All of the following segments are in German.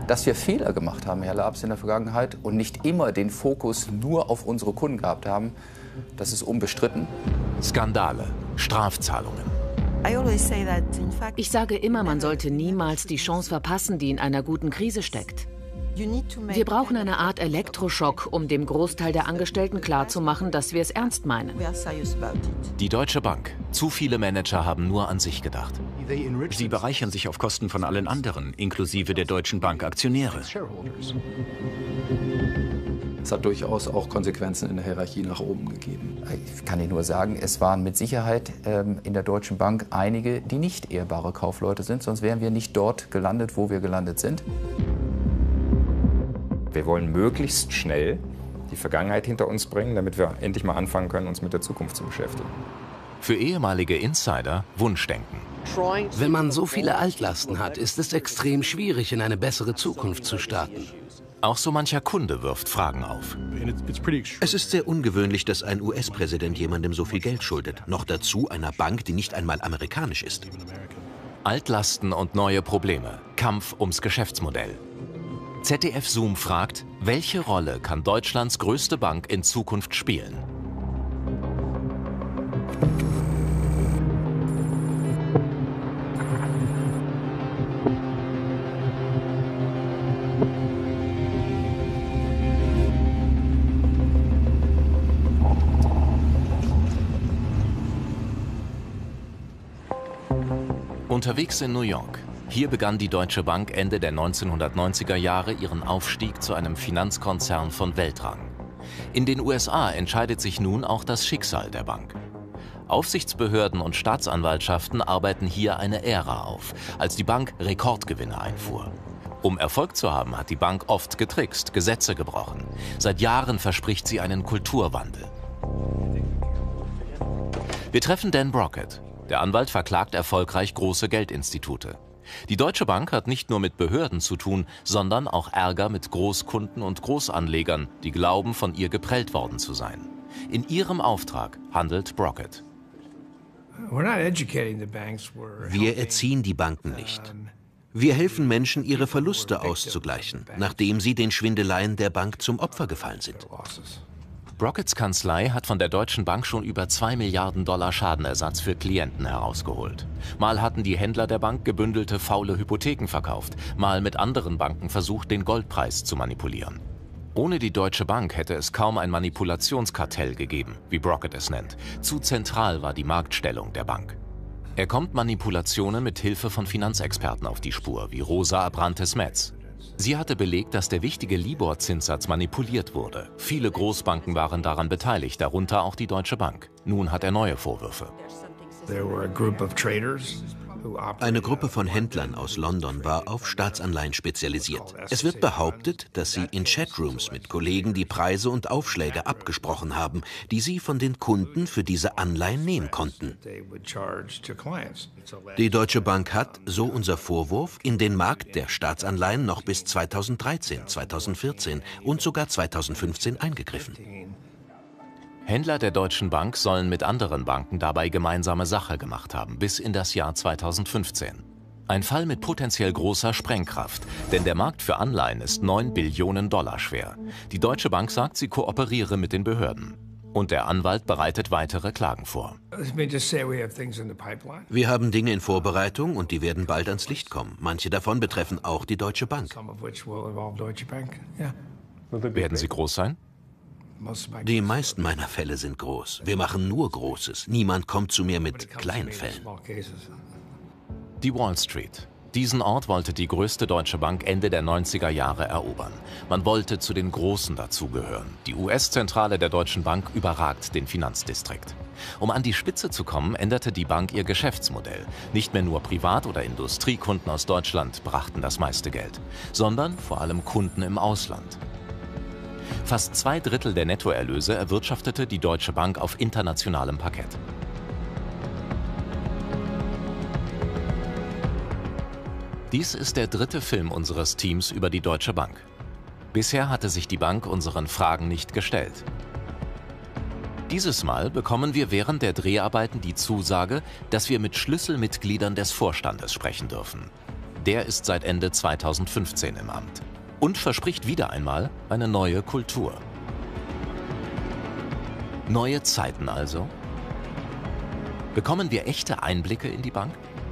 Dass wir Fehler gemacht haben, Herr Labs, in der Vergangenheit und nicht immer den Fokus nur auf unsere Kunden gehabt haben, das ist unbestritten. Skandale, Strafzahlungen. Ich sage immer, man sollte niemals die Chance verpassen, die in einer guten Krise steckt. Wir brauchen eine Art Elektroschock, um dem Großteil der Angestellten klarzumachen, dass wir es ernst meinen. Die Deutsche Bank. Zu viele Manager haben nur an sich gedacht. Sie bereichern sich auf Kosten von allen anderen, inklusive der Deutschen Bank Aktionäre. Es hat durchaus auch Konsequenzen in der Hierarchie nach oben gegeben. Ich kann Ihnen nur sagen, es waren mit Sicherheit in der Deutschen Bank einige, die nicht ehrbare Kaufleute sind, sonst wären wir nicht dort gelandet, wo wir gelandet sind. Wir wollen möglichst schnell die Vergangenheit hinter uns bringen, damit wir endlich mal anfangen können, uns mit der Zukunft zu beschäftigen. Für ehemalige Insider Wunschdenken. Wenn man so viele Altlasten hat, ist es extrem schwierig, in eine bessere Zukunft zu starten. Auch so mancher Kunde wirft Fragen auf. Es ist sehr ungewöhnlich, dass ein US-Präsident jemandem so viel Geld schuldet. Noch dazu einer Bank, die nicht einmal amerikanisch ist. Altlasten und neue Probleme. Kampf ums Geschäftsmodell. ZDF Zoom fragt, welche Rolle kann Deutschlands größte Bank in Zukunft spielen? Unterwegs in New York. Hier begann die Deutsche Bank Ende der 1990er Jahre ihren Aufstieg zu einem Finanzkonzern von Weltrang. In den USA entscheidet sich nun auch das Schicksal der Bank. Aufsichtsbehörden und Staatsanwaltschaften arbeiten hier eine Ära auf, als die Bank Rekordgewinne einfuhr. Um Erfolg zu haben, hat die Bank oft getrickst, Gesetze gebrochen. Seit Jahren verspricht sie einen Kulturwandel. Wir treffen Dan Brockett. Der Anwalt verklagt erfolgreich große Geldinstitute. Die Deutsche Bank hat nicht nur mit Behörden zu tun, sondern auch Ärger mit Großkunden und Großanlegern, die glauben, von ihr geprellt worden zu sein. In ihrem Auftrag handelt Brockett. Wir erziehen die Banken nicht. Wir helfen Menschen, ihre Verluste auszugleichen, nachdem sie den Schwindeleien der Bank zum Opfer gefallen sind. Brocketts Kanzlei hat von der Deutschen Bank schon über 2 Milliarden Dollar Schadenersatz für Klienten herausgeholt. Mal hatten die Händler der Bank gebündelte faule Hypotheken verkauft, mal mit anderen Banken versucht, den Goldpreis zu manipulieren. Ohne die Deutsche Bank hätte es kaum ein Manipulationskartell gegeben, wie Brockett es nennt. Zu zentral war die Marktstellung der Bank. Er kommt Manipulationen mit Hilfe von Finanzexperten auf die Spur, wie Rosa Abrantes-Metz. Sie hatte belegt, dass der wichtige Libor-Zinssatz manipuliert wurde. Viele Großbanken waren daran beteiligt, darunter auch die Deutsche Bank. Nun hat er neue Vorwürfe. Eine Gruppe von Händlern aus London war auf Staatsanleihen spezialisiert. Es wird behauptet, dass sie in Chatrooms mit Kollegen die Preise und Aufschläge abgesprochen haben, die sie von den Kunden für diese Anleihen nehmen konnten. Die Deutsche Bank hat, so unser Vorwurf, in den Markt der Staatsanleihen noch bis 2013, 2014 und sogar 2015 eingegriffen. Händler der Deutschen Bank sollen mit anderen Banken dabei gemeinsame Sache gemacht haben, bis in das Jahr 2015. Ein Fall mit potenziell großer Sprengkraft, denn der Markt für Anleihen ist 9 Billionen Dollar schwer. Die Deutsche Bank sagt, sie kooperiere mit den Behörden. Und der Anwalt bereitet weitere Klagen vor. Wir haben Dinge in Vorbereitung und die werden bald ans Licht kommen. Manche davon betreffen auch die Deutsche Bank. Werden sie groß sein? Die meisten meiner Fälle sind groß. Wir machen nur Großes. Niemand kommt zu mir mit kleinen Fällen. Die Wall Street. Diesen Ort wollte die größte deutsche Bank Ende der 90er Jahre erobern. Man wollte zu den Großen dazugehören. Die US-Zentrale der Deutschen Bank überragt den Finanzdistrikt. Um an die Spitze zu kommen, änderte die Bank ihr Geschäftsmodell. Nicht mehr nur Privat- oder Industriekunden aus Deutschland brachten das meiste Geld, sondern vor allem Kunden im Ausland. Fast 2/3 der Nettoerlöse erwirtschaftete die Deutsche Bank auf internationalem Parkett. Dies ist der dritte Film unseres Teams über die Deutsche Bank. Bisher hatte sich die Bank unseren Fragen nicht gestellt. Dieses Mal bekommen wir während der Dreharbeiten die Zusage, dass wir mit Schlüsselmitgliedern des Vorstandes sprechen dürfen. Der ist seit Ende 2015 im Amt und verspricht wieder einmal eine neue Kultur. Neue Zeiten also? Bekommen wir echte Einblicke in die Bank?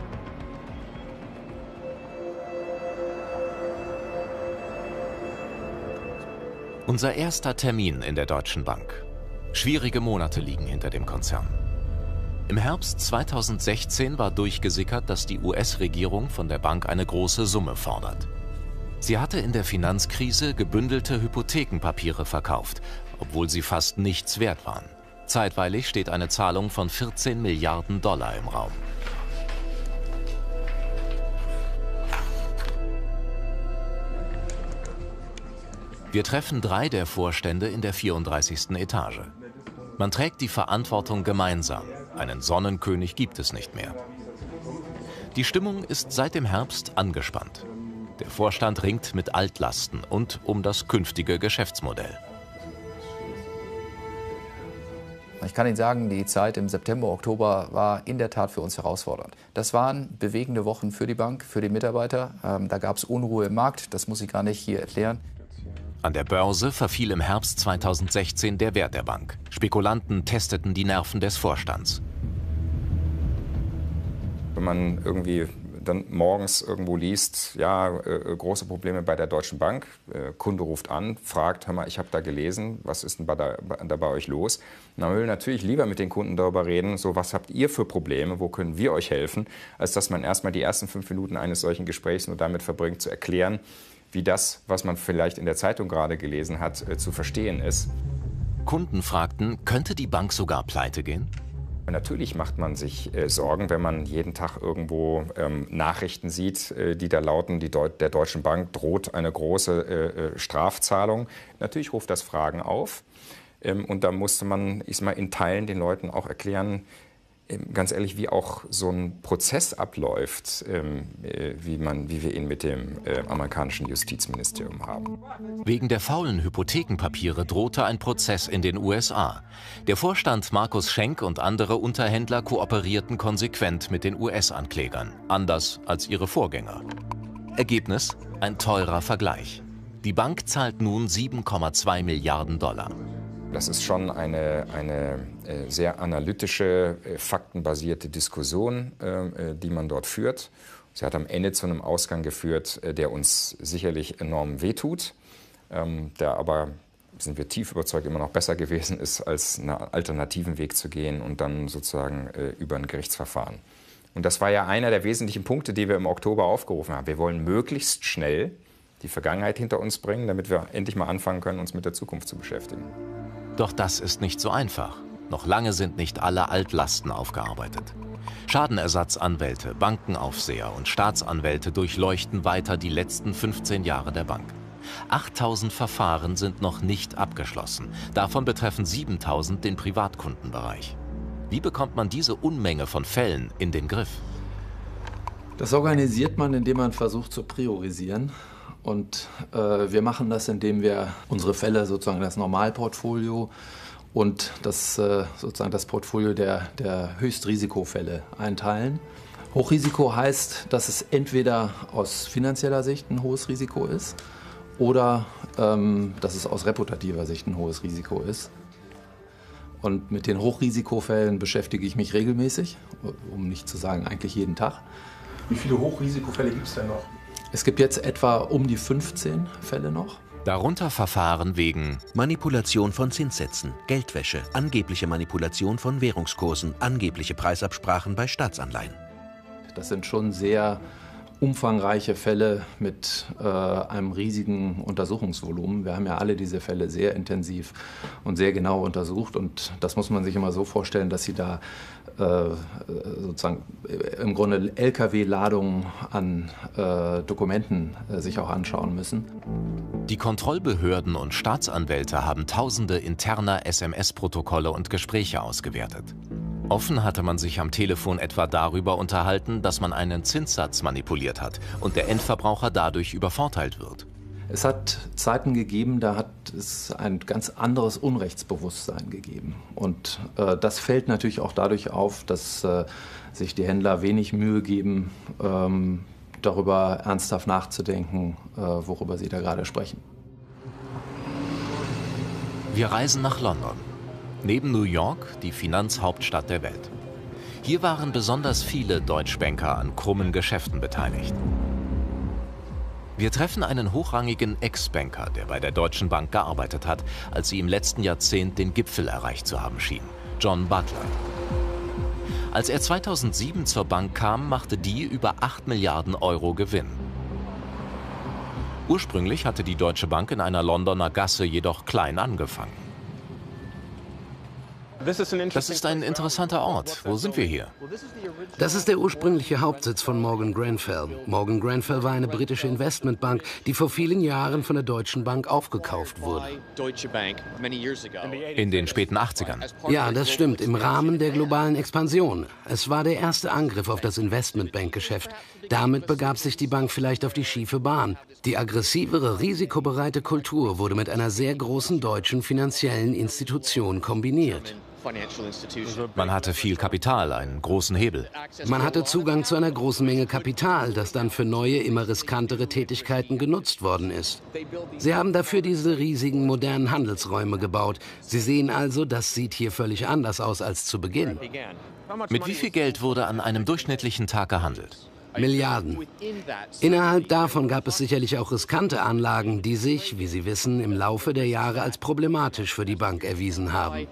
Unser erster Termin in der Deutschen Bank. Schwierige Monate liegen hinter dem Konzern. Im Herbst 2016 war durchgesickert, dass die US-Regierung von der Bank eine große Summe fordert. Sie hatte in der Finanzkrise gebündelte Hypothekenpapiere verkauft, obwohl sie fast nichts wert waren. Zeitweilig steht eine Zahlung von 14 Milliarden Dollar im Raum. Wir treffen 3 der Vorstände in der 34. Etage. Man trägt die Verantwortung gemeinsam. Einen Sonnenkönig gibt es nicht mehr. Die Stimmung ist seit dem Herbst angespannt. Der Vorstand ringt mit Altlasten und um das künftige Geschäftsmodell. Ich kann Ihnen sagen, die Zeit im September, Oktober war in der Tat für uns herausfordernd. Das waren bewegende Wochen für die Bank, für die Mitarbeiter. Da gab es Unruhe im Markt, das muss ich gar nicht hier erklären. An der Börse verfiel im Herbst 2016 der Wert der Bank. Spekulanten testeten die Nerven des Vorstands. Wenn man irgendwie dann morgens irgendwo liest, ja, große Probleme bei der Deutschen Bank, Kunde ruft an, fragt, hör mal, ich habe da gelesen, was ist denn da bei euch los? Und dann will man natürlich lieber mit den Kunden darüber reden, so was habt ihr für Probleme, wo können wir euch helfen, als dass man erstmal die ersten 5 Minuten eines solchen Gesprächs nur damit verbringt, zu erklären, wie das, was man vielleicht in der Zeitung gerade gelesen hat, zu verstehen ist. Kunden fragten, könnte die Bank sogar pleite gehen? Natürlich macht man sich Sorgen, wenn man jeden Tag irgendwo Nachrichten sieht, die da lauten, der Deutschen Bank droht eine große Strafzahlung. Natürlich ruft das Fragen auf. Und da musste man in Teilen den Leuten auch erklären, ganz ehrlich, wie auch so ein Prozess abläuft, wie wir ihn mit dem amerikanischen Justizministerium haben. Wegen der faulen Hypothekenpapiere drohte ein Prozess in den USA. Der Vorstand Markus Schenk und andere Unterhändler kooperierten konsequent mit den US-Anklägern, anders als ihre Vorgänger. Ergebnis: ein teurer Vergleich. Die Bank zahlt nun 7,2 Milliarden Dollar. Das ist schon eine sehr analytische, faktenbasierte Diskussion, die man dort führt. Sie hat am Ende zu einem Ausgang geführt, der uns sicherlich enorm wehtut, der aber, sind wir tief überzeugt, immer noch besser gewesen ist, als einen alternativen Weg zu gehen und dann sozusagen über ein Gerichtsverfahren. Und das war ja einer der wesentlichen Punkte, die wir im Oktober aufgerufen haben. Wir wollen möglichst schnell die Vergangenheit hinter uns bringen, damit wir endlich mal anfangen können, uns mit der Zukunft zu beschäftigen. Doch das ist nicht so einfach. Noch lange sind nicht alle Altlasten aufgearbeitet. Schadenersatzanwälte, Bankenaufseher und Staatsanwälte durchleuchten weiter die letzten 15 Jahre der Bank. 8.000 Verfahren sind noch nicht abgeschlossen. Davon betreffen 7.000 den Privatkundenbereich. Wie bekommt man diese Unmenge von Fällen in den Griff? Das organisiert man, indem man versucht zu priorisieren. Und wir machen das, indem wir unsere Fälle, sozusagen das Normalportfolio und sozusagen das Portfolio der Höchstrisikofälle einteilen. Hochrisiko heißt, dass es entweder aus finanzieller Sicht ein hohes Risiko ist oder dass es aus reputativer Sicht ein hohes Risiko ist. Und mit den Hochrisikofällen beschäftige ich mich regelmäßig, um nicht zu sagen eigentlich jeden Tag. Wie viele Hochrisikofälle gibt es denn noch? Es gibt jetzt etwa um die 15 Fälle noch. Darunter Verfahren wegen Manipulation von Zinssätzen, Geldwäsche, angebliche Manipulation von Währungskursen, angebliche Preisabsprachen bei Staatsanleihen. Das sind schon sehr umfangreiche Fälle mit einem riesigen Untersuchungsvolumen. Wir haben ja alle diese Fälle sehr intensiv und sehr genau untersucht. Und das muss man sich immer so vorstellen, dass Sie da sozusagen im Grunde LKW-Ladungen an Dokumenten sich auch anschauen müssen. Die Kontrollbehörden und Staatsanwälte haben tausende interner SMS-Protokolle und Gespräche ausgewertet. Offen hatte man sich am Telefon etwa darüber unterhalten, dass man einen Zinssatz manipuliert hat und der Endverbraucher dadurch übervorteilt wird. Es hat Zeiten gegeben, da hat es ein ganz anderes Unrechtsbewusstsein gegeben. Und das fällt natürlich auch dadurch auf, dass sich die Händler wenig Mühe geben, darüber ernsthaft nachzudenken, worüber Sie da gerade sprechen. Wir reisen nach London. Neben New York die Finanzhauptstadt der Welt. Hier waren besonders viele Deutschbanker an krummen Geschäften beteiligt. Wir treffen einen hochrangigen Ex-Banker, der bei der Deutschen Bank gearbeitet hat, als sie im letzten Jahrzehnt den Gipfel erreicht zu haben schien, John Butler. Als er 2007 zur Bank kam, machte die über 8 Milliarden Euro Gewinn. Ursprünglich hatte die Deutsche Bank in einer Londoner Gasse jedoch klein angefangen. Das ist ein interessanter Ort. Wo sind wir hier? Das ist der ursprüngliche Hauptsitz von Morgan Grenfell. Morgan Grenfell war eine britische Investmentbank, die vor vielen Jahren von der Deutschen Bank aufgekauft wurde. In den späten 80ern? Ja, das stimmt, im Rahmen der globalen Expansion. Es war der erste Angriff auf das Investmentbankgeschäft. Damit begab sich die Bank vielleicht auf die schiefe Bahn. Die aggressivere, risikobereite Kultur wurde mit einer sehr großen deutschen finanziellen Institution kombiniert. Man hatte viel Kapital, einen großen Hebel. Man hatte Zugang zu einer großen Menge Kapital, das dann für neue, immer riskantere Tätigkeiten genutzt worden ist. Sie haben dafür diese riesigen, modernen Handelsräume gebaut. Sie sehen also, das sieht hier völlig anders aus als zu Beginn. Mit wie viel Geld wurde an einem durchschnittlichen Tag gehandelt? Milliarden. Innerhalb davon gab es sicherlich auch riskante Anlagen, die sich, wie Sie wissen, im Laufe der Jahre als problematisch für die Bank erwiesen haben.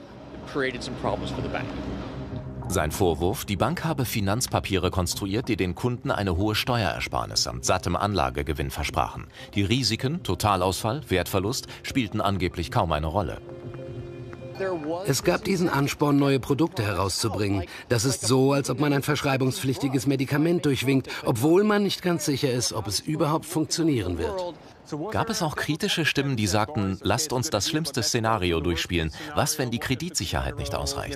Sein Vorwurf, die Bank habe Finanzpapiere konstruiert, die den Kunden eine hohe Steuerersparnis samt sattem Anlagegewinn versprachen. Die Risiken, Totalausfall, Wertverlust spielten angeblich kaum eine Rolle. Es gab diesen Ansporn, neue Produkte herauszubringen. Das ist so, als ob man ein verschreibungspflichtiges Medikament durchwinkt, obwohl man nicht ganz sicher ist, ob es überhaupt funktionieren wird. Gab es auch kritische Stimmen, die sagten, lasst uns das schlimmste Szenario durchspielen. Was, wenn die Kreditsicherheit nicht ausreicht?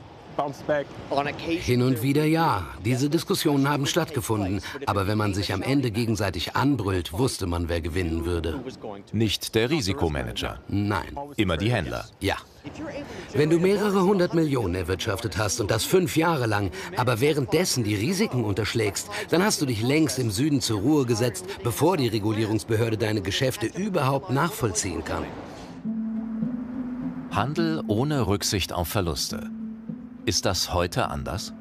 Hin und wieder ja. Diese Diskussionen haben stattgefunden. Aber wenn man sich am Ende gegenseitig anbrüllt, wusste man, wer gewinnen würde. Nicht der Risikomanager. Nein. Immer die Händler. Ja. Wenn du mehrere 100 Millionen erwirtschaftet hast und das 5 Jahre lang, aber währenddessen die Risiken unterschlägst, dann hast du dich längst im Süden zur Ruhe gesetzt, bevor die Regulierungsbehörde deine Geschäfte überhaupt nachvollziehen kann. Handel ohne Rücksicht auf Verluste. Ist das heute anders?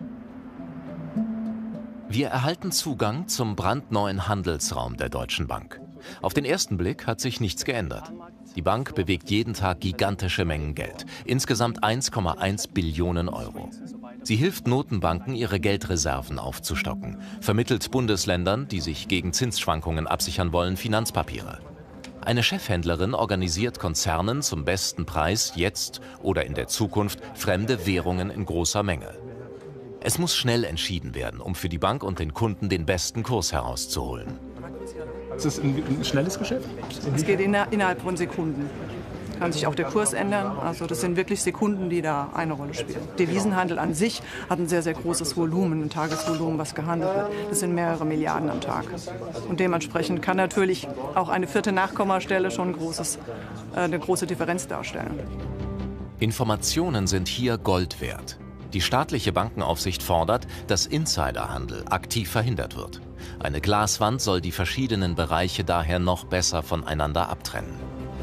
Wir erhalten Zugang zum brandneuen Handelsraum der Deutschen Bank. Auf den ersten Blick hat sich nichts geändert. Die Bank bewegt jeden Tag gigantische Mengen Geld, insgesamt 1,1 Billionen Euro. Sie hilft Notenbanken, ihre Geldreserven aufzustocken, vermittelt Bundesländern, die sich gegen Zinsschwankungen absichern wollen, Finanzpapiere. Eine Chefhändlerin organisiert Konzernen zum besten Preis jetzt oder in der Zukunft fremde Währungen in großer Menge. Es muss schnell entschieden werden, um für die Bank und den Kunden den besten Kurs herauszuholen. Ist das ein schnelles Geschäft? Es geht innerhalb von Sekunden. Kann sich auch der Kurs ändern. Also das sind wirklich Sekunden, die da eine Rolle spielen. Devisenhandel an sich hat ein sehr, sehr großes Volumen, ein Tagesvolumen, was gehandelt wird. Das sind mehrere Milliarden am Tag. Und dementsprechend kann natürlich auch eine vierte Nachkommastelle schon eine große Differenz darstellen. Informationen sind hier Gold wert. Die staatliche Bankenaufsicht fordert, dass Insiderhandel aktiv verhindert wird. Eine Glaswand soll die verschiedenen Bereiche daher noch besser voneinander abtrennen.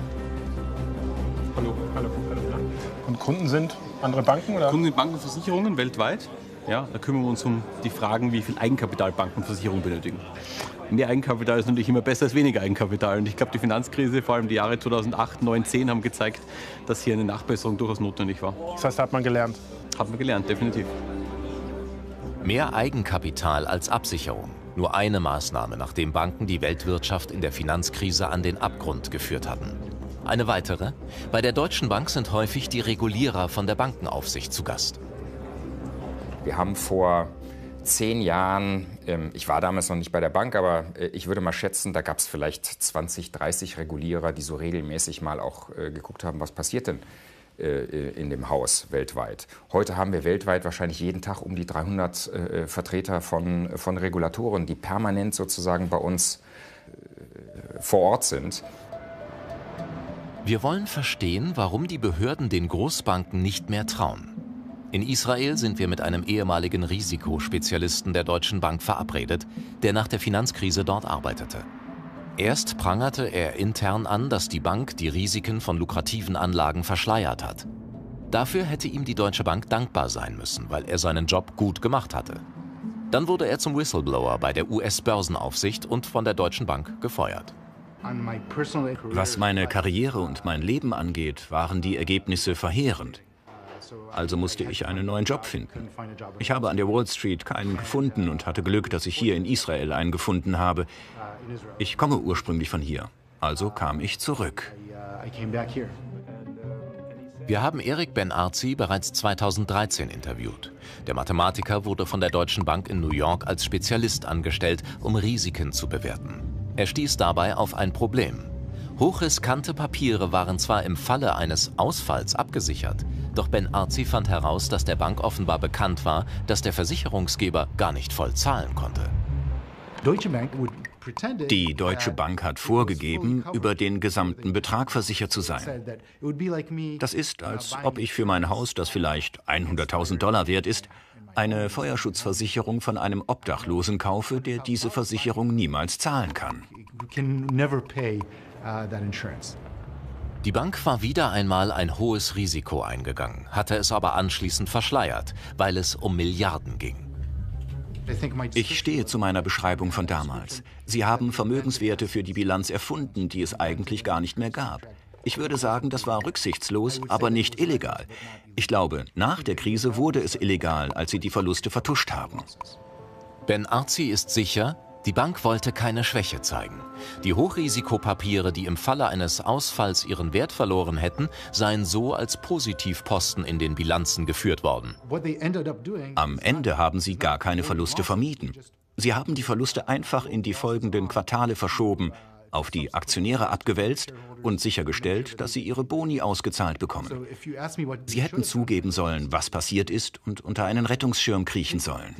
Hallo. Und Kunden sind andere Banken? Oder? Kunden sind Banken und Versicherungen weltweit. Ja, da kümmern wir uns um die Fragen, wie viel Eigenkapital Banken und Versicherungen benötigen. Mehr Eigenkapital ist natürlich immer besser als weniger Eigenkapital. Und ich glaube, die Finanzkrise, vor allem die Jahre 2008, 2009, 2010, haben gezeigt, dass hier eine Nachbesserung durchaus notwendig war. Das heißt, hat man gelernt? Hat man gelernt, definitiv. Mehr Eigenkapital als Absicherung. Nur eine Maßnahme, nachdem Banken die Weltwirtschaft in der Finanzkrise an den Abgrund geführt hatten. Eine weitere: Bei der Deutschen Bank sind häufig die Regulierer von der Bankenaufsicht zu Gast. Wir haben vor 10 Jahren, ich war damals noch nicht bei der Bank, aber ich würde mal schätzen, da gab es vielleicht 20, 30 Regulierer, die so regelmäßig mal auch geguckt haben, was passiert denn in dem Haus weltweit. Heute haben wir weltweit wahrscheinlich jeden Tag um die 300 Vertreter von Regulatoren, die permanent sozusagen bei uns vor Ort sind. Wir wollen verstehen, warum die Behörden den Großbanken nicht mehr trauen. In Israel sind wir mit einem ehemaligen Risikospezialisten der Deutschen Bank verabredet, der nach der Finanzkrise dort arbeitete. Erst prangerte er intern an, dass die Bank die Risiken von lukrativen Anlagen verschleiert hat. Dafür hätte ihm die Deutsche Bank dankbar sein müssen, weil er seinen Job gut gemacht hatte. Dann wurde er zum Whistleblower bei der US-Börsenaufsicht und von der Deutschen Bank gefeuert. Was meine Karriere und mein Leben angeht, waren die Ergebnisse verheerend. Also musste ich einen neuen Job finden. Ich habe an der Wall Street keinen gefunden und hatte Glück, dass ich hier in Israel einen gefunden habe. Ich komme ursprünglich von hier, also kam ich zurück. Wir haben Eric Ben-Arzi bereits 2013 interviewt. Der Mathematiker wurde von der Deutschen Bank in New York als Spezialist angestellt, um Risiken zu bewerten. Er stieß dabei auf ein Problem. Hochriskante Papiere waren zwar im Falle eines Ausfalls abgesichert, doch Ben-Arzi fand heraus, dass der Bank offenbar bekannt war, dass der Versicherungsgeber gar nicht voll zahlen konnte. Die Deutsche Bank hat vorgegeben, über den gesamten Betrag versichert zu sein. Das ist, als ob ich für mein Haus, das vielleicht $100.000 wert ist, eine Feuerschutzversicherung von einem Obdachlosen kaufe, der diese Versicherung niemals zahlen kann. Die Bank war wieder einmal ein hohes Risiko eingegangen, hatte es aber anschließend verschleiert, weil es um Milliarden ging. Ich stehe zu meiner Beschreibung von damals. Sie haben Vermögenswerte für die Bilanz erfunden, die es eigentlich gar nicht mehr gab. Ich würde sagen, das war rücksichtslos, aber nicht illegal. Ich glaube, nach der Krise wurde es illegal, als sie die Verluste vertuscht haben. Ben-Arzi ist sicher, die Bank wollte keine Schwäche zeigen. Die Hochrisikopapiere, die im Falle eines Ausfalls ihren Wert verloren hätten, seien so als Positivposten in den Bilanzen geführt worden. Am Ende haben sie gar keine Verluste vermieden. Sie haben die Verluste einfach in die folgenden Quartale verschoben, auf die Aktionäre abgewälzt und sichergestellt, dass sie ihre Boni ausgezahlt bekommen. Sie hätten zugeben sollen, was passiert ist und unter einen Rettungsschirm kriechen sollen.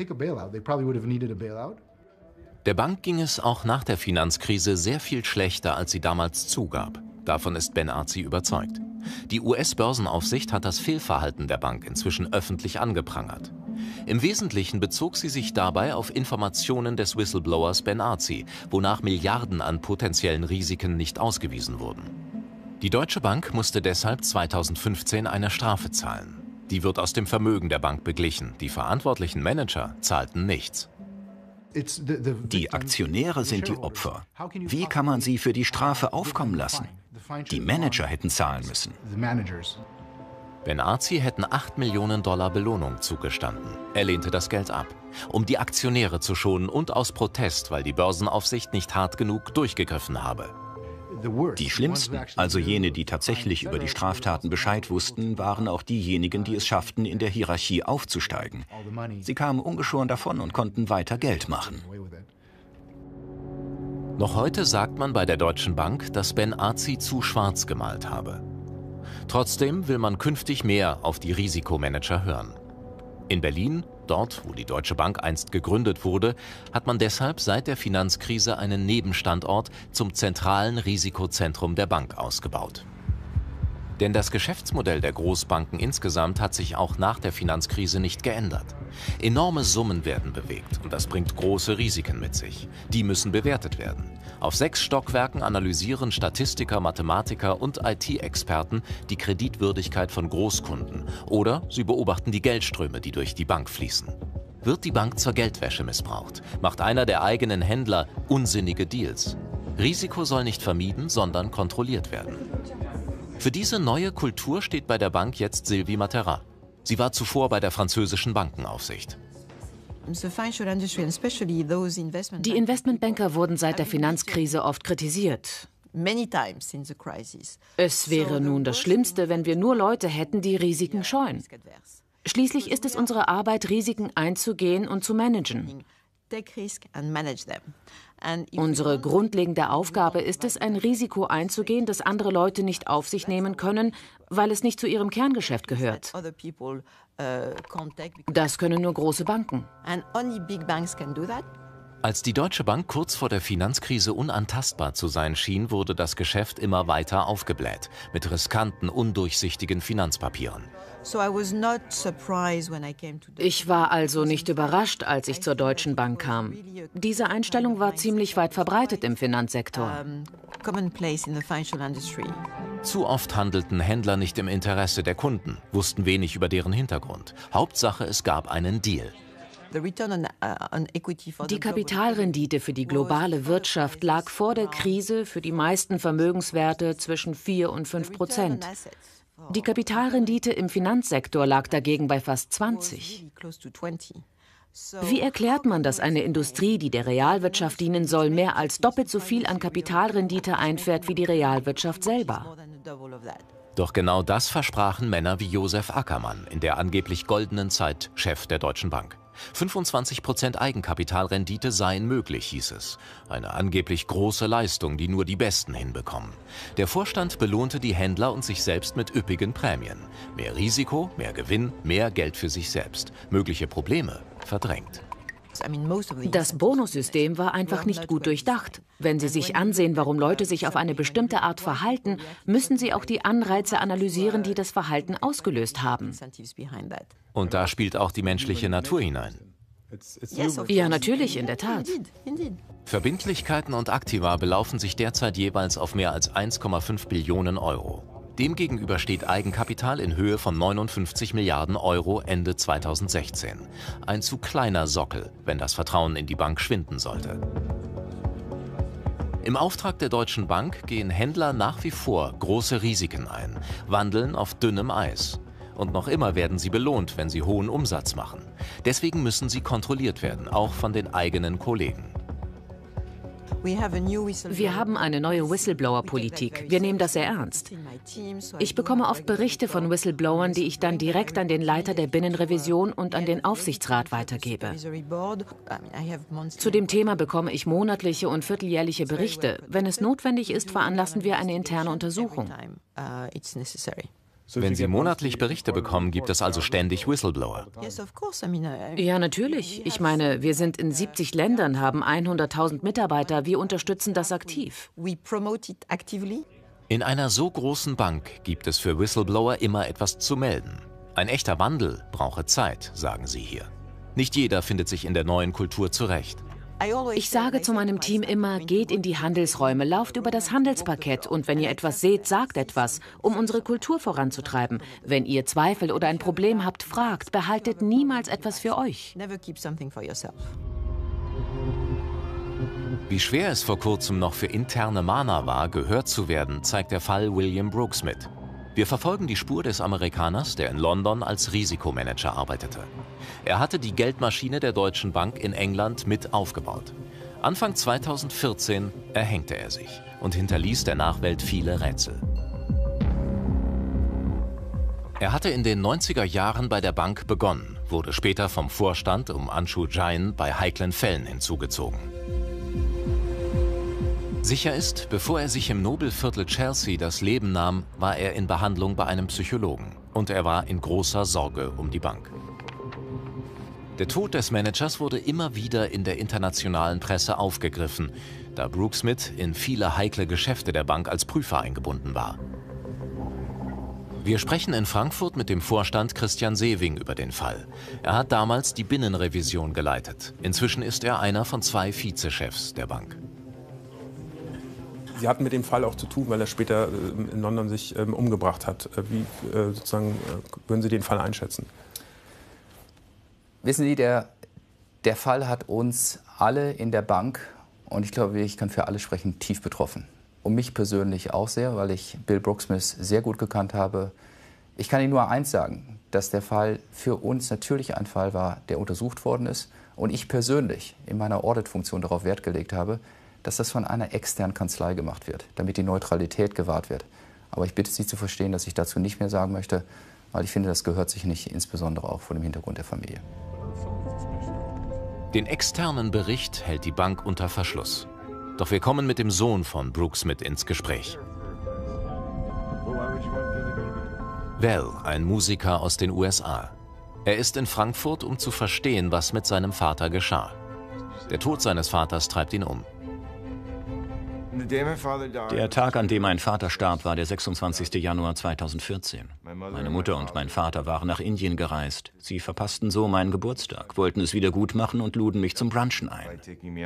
Der Bank ging es auch nach der Finanzkrise sehr viel schlechter, als sie damals zugab. Davon ist Ben-Arzi überzeugt. Die US-Börsenaufsicht hat das Fehlverhalten der Bank inzwischen öffentlich angeprangert. Im Wesentlichen bezog sie sich dabei auf Informationen des Whistleblowers Ben-Arzi, wonach Milliarden an potenziellen Risiken nicht ausgewiesen wurden. Die Deutsche Bank musste deshalb 2015 eine Strafe zahlen. Die wird aus dem Vermögen der Bank beglichen. Die verantwortlichen Manager zahlten nichts. Die Aktionäre sind die Opfer. Wie kann man sie für die Strafe aufkommen lassen? Die Manager hätten zahlen müssen. Ben-Arzi hätten $8 Millionen Belohnung zugestanden. Er lehnte das Geld ab, um die Aktionäre zu schonen und aus Protest, weil die Börsenaufsicht nicht hart genug durchgegriffen habe. Die schlimmsten, also jene, die tatsächlich über die Straftaten Bescheid wussten, waren auch diejenigen, die es schafften, in der Hierarchie aufzusteigen. Sie kamen ungeschoren davon und konnten weiter Geld machen. Noch heute sagt man bei der Deutschen Bank, dass Ben-Arzi zu schwarz gemalt habe. Trotzdem will man künftig mehr auf die Risikomanager hören. In Berlin, dort wo die Deutsche Bank einst gegründet wurde, hat man deshalb seit der Finanzkrise einen Nebenstandort zum zentralen Risikozentrum der Bank ausgebaut. Denn das Geschäftsmodell der Großbanken insgesamt hat sich auch nach der Finanzkrise nicht geändert. Enorme Summen werden bewegt und das bringt große Risiken mit sich. Die müssen bewertet werden. Auf 6 Stockwerken analysieren Statistiker, Mathematiker und IT-Experten die Kreditwürdigkeit von Großkunden oder sie beobachten die Geldströme, die durch die Bank fließen. Wird die Bank zur Geldwäsche missbraucht? Macht einer der eigenen Händler unsinnige Deals? Risiko soll nicht vermieden, sondern kontrolliert werden. Für diese neue Kultur steht bei der Bank jetzt Sylvie Matera. Sie war zuvor bei der französischen Bankenaufsicht. Die Investmentbanker wurden seit der Finanzkrise oft kritisiert. Es wäre nun das Schlimmste, wenn wir nur Leute hätten, die Risiken scheuen. Schließlich ist es unsere Arbeit, Risiken einzugehen und zu managen. Unsere grundlegende Aufgabe ist es, ein Risiko einzugehen, das andere Leute nicht auf sich nehmen können, weil es nicht zu ihrem Kerngeschäft gehört. Das können nur große Banken. Als die Deutsche Bank kurz vor der Finanzkrise unantastbar zu sein schien, wurde das Geschäft immer weiter aufgebläht, mit riskanten, undurchsichtigen Finanzpapieren. Ich war also nicht überrascht, als ich zur Deutschen Bank kam. Diese Einstellung war ziemlich weit verbreitet im Finanzsektor. Zu oft handelten Händler nicht im Interesse der Kunden, wussten wenig über deren Hintergrund. Hauptsache, es gab einen Deal. Die Kapitalrendite für die globale Wirtschaft lag vor der Krise für die meisten Vermögenswerte zwischen 4 und 5%. Die Kapitalrendite im Finanzsektor lag dagegen bei fast 20. Wie erklärt man, dass eine Industrie, die der Realwirtschaft dienen soll, mehr als doppelt so viel an Kapitalrendite einfährt wie die Realwirtschaft selber? Doch genau das versprachen Männer wie Josef Ackermann in der angeblich goldenen Zeit Chef der Deutschen Bank. 25% Eigenkapitalrendite seien möglich, hieß es. Eine angeblich große Leistung, die nur die Besten hinbekommen. Der Vorstand belohnte die Händler und sich selbst mit üppigen Prämien. Mehr Risiko, mehr Gewinn, mehr Geld für sich selbst. Mögliche Probleme verdrängt. Das Bonussystem war einfach nicht gut durchdacht. Wenn Sie sich ansehen, warum Leute sich auf eine bestimmte Art verhalten, müssen Sie auch die Anreize analysieren, die das Verhalten ausgelöst haben. Und da spielt auch die menschliche Natur hinein. Ja, natürlich, in der Tat. Verbindlichkeiten und Aktiva belaufen sich derzeit jeweils auf mehr als 1,5 Billionen Euro. Demgegenüber steht Eigenkapital in Höhe von 59 Milliarden Euro Ende 2016. Ein zu kleiner Sockel, wenn das Vertrauen in die Bank schwinden sollte. Im Auftrag der Deutschen Bank gehen Händler nach wie vor große Risiken ein, wandeln auf dünnem Eis. Und noch immer werden sie belohnt, wenn sie hohen Umsatz machen. Deswegen müssen sie kontrolliert werden, auch von den eigenen Kollegen. Wir haben eine neue Whistleblower-Politik. Wir nehmen das sehr ernst. Ich bekomme oft Berichte von Whistleblowern, die ich dann direkt an den Leiter der Binnenrevision und an den Aufsichtsrat weitergebe. Zu dem Thema bekomme ich monatliche und vierteljährliche Berichte. Wenn es notwendig ist, veranlassen wir eine interne Untersuchung. Wenn Sie monatlich Berichte bekommen, gibt es also ständig Whistleblower. Ja, natürlich. Ich meine, wir sind in 70 Ländern, haben 100.000 Mitarbeiter. Wir unterstützen das aktiv. In einer so großen Bank gibt es für Whistleblower immer etwas zu melden. Ein echter Wandel brauche Zeit, sagen sie hier. Nicht jeder findet sich in der neuen Kultur zurecht. Ich sage zu meinem Team immer, geht in die Handelsräume, lauft über das Handelsparkett und wenn ihr etwas seht, sagt etwas, um unsere Kultur voranzutreiben. Wenn ihr Zweifel oder ein Problem habt, fragt, behaltet niemals etwas für euch. Wie schwer es vor kurzem noch für interne Mahner war, gehört zu werden, zeigt der Fall William Brooksmith. Wir verfolgen die Spur des Amerikaners, der in London als Risikomanager arbeitete. Er hatte die Geldmaschine der Deutschen Bank in England mit aufgebaut. Anfang 2014 erhängte er sich und hinterließ der Nachwelt viele Rätsel. Er hatte in den 90er Jahren bei der Bank begonnen, wurde später vom Vorstand um Anshu Jain bei heiklen Fällen hinzugezogen. Sicher ist, bevor er sich im Nobelviertel Chelsea das Leben nahm, war er in Behandlung bei einem Psychologen und er war in großer Sorge um die Bank. Der Tod des Managers wurde immer wieder in der internationalen Presse aufgegriffen, da Brooksmith in viele heikle Geschäfte der Bank als Prüfer eingebunden war. Wir sprechen in Frankfurt mit dem Vorstand Christian Sewing über den Fall. Er hat damals die Binnenrevision geleitet. Inzwischen ist er einer von 2 Vizechefs der Bank. Sie hatten mit dem Fall auch zu tun, weil er später in London sich umgebracht hat. Wie würden Sie den Fall einschätzen? Wissen Sie, der Fall hat uns alle in der Bank, und ich glaube, ich kann für alle sprechen, tief betroffen. Und mich persönlich auch sehr, weil ich Bill Brooksmith sehr gut gekannt habe. Ich kann Ihnen nur eins sagen, dass der Fall für uns natürlich ein Fall war, der untersucht worden ist. Und ich persönlich in meiner Auditfunktion darauf Wert gelegt habe, dass das von einer externen Kanzlei gemacht wird, damit die Neutralität gewahrt wird. Aber ich bitte Sie zu verstehen, dass ich dazu nicht mehr sagen möchte, weil ich finde, das gehört sich nicht, insbesondere auch vor dem Hintergrund der Familie. Den externen Bericht hält die Bank unter Verschluss. Doch wir kommen mit dem Sohn von Brooksmith ins Gespräch. Val, ein Musiker aus den USA. Er ist in Frankfurt, um zu verstehen, was mit seinem Vater geschah. Der Tod seines Vaters treibt ihn um. Der Tag, an dem mein Vater starb, war der 26. Januar 2014. Meine Mutter und mein Vater waren nach Indien gereist. Sie verpassten so meinen Geburtstag, wollten es wieder gut machen und luden mich zum Brunchen ein.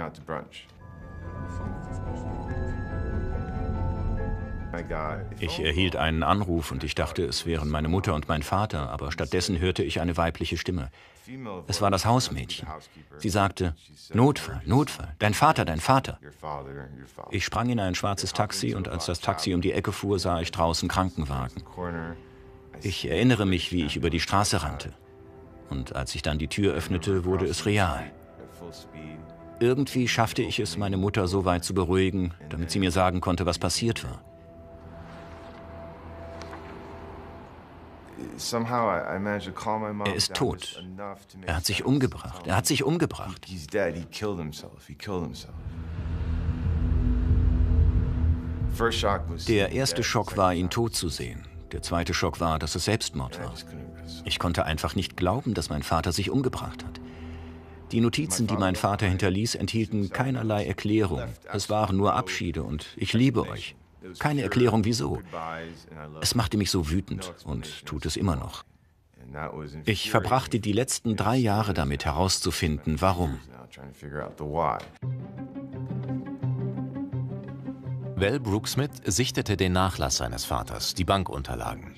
Ich erhielt einen Anruf und ich dachte, es wären meine Mutter und mein Vater, aber stattdessen hörte ich eine weibliche Stimme. Es war das Hausmädchen. Sie sagte, Notfall, Notfall, dein Vater, dein Vater. Ich sprang in ein schwarzes Taxi und als das Taxi um die Ecke fuhr, sah ich draußen Krankenwagen. Ich erinnere mich, wie ich über die Straße rannte. Und als ich dann die Tür öffnete, wurde es real. Irgendwie schaffte ich es, meine Mutter so weit zu beruhigen, damit sie mir sagen konnte, was passiert war. Er ist tot. Er hat sich umgebracht. Er hat sich umgebracht. Der erste Schock war, ihn tot zu sehen. Der zweite Schock war, dass es Selbstmord war. Ich konnte einfach nicht glauben, dass mein Vater sich umgebracht hat. Die Notizen, die mein Vater hinterließ, enthielten keinerlei Erklärung. Es waren nur Abschiede und ich liebe euch. Keine Erklärung, wieso. Es machte mich so wütend und tut es immer noch. Ich verbrachte die letzten 3 Jahre damit herauszufinden, warum. Val Brooksmith sichtete den Nachlass seines Vaters, die Bankunterlagen.